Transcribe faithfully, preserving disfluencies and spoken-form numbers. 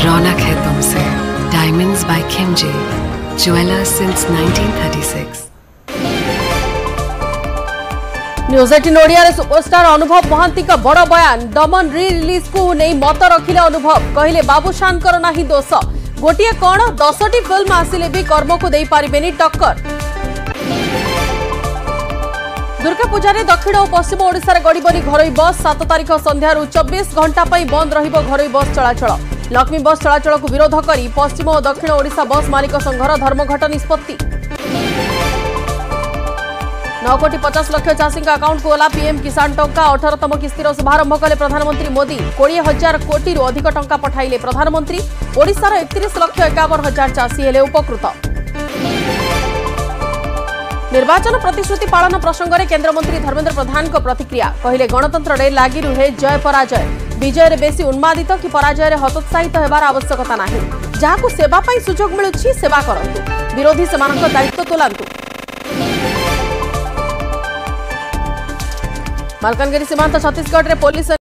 रौनक है तुमसे। Diamonds by Khimji, jewellers since nineteen thirty six. News eighteen Odia रे सुपरस्टार अनुभव महांती का बड़ बयान। दमन रि रिलीज को नहीं मत रखिले अनुभव, कहले बाबूशान कर नाही दोष। गोटिए कौन दसटी फिल्म आसिले भी कर्म को दे पारिबेनी टक्कर। दुर्गा पूजा रे दक्षिण और पश्चिम ओडिशा रे गड़ीबनी घरोई बस। सात तारिख संध्यारू चौबीस घंटा बंद रहिबो घरोई बस चलाचल। लक्ष्मी बस चलाचल को विरोध करी पश्चिम और दक्षिण ओडिशा बस मालिक संघर धर्मघट निष्पत्ति। नौ कोटी पचास लक्ष चाषी अकाउंट को ओला पीएम किसान टंका। अठारतम किस्तिर शुभारंभ कले प्रधानमंत्री मोदी। कोड़े हजार कोटी अधिक टंका पठाइले प्रधानमंत्री। ओडिशार एकतीस लक्ष एकावन हजार चाषी हेले उपकृत। निर्वाचन प्रतिश्रुति पालन प्रसंग में केन्द्रमंत्री धर्मेन्द्र प्रधान को प्रतिक्रिया, कहले गणतंत्र रे लागी रुहे जय पराजय। विजय रे बेसी उन्मादित कि पराजय रे हतोत्साहित हेबार आवश्यकता नाही। जहाकु सेवा पाई सुजोग मिलुछि सेवा करंतु, विरोधी सेमानक दायित्व तोलांतु। मालकानगिरी सीमांत छत्तीसगढ़ रे पुलिस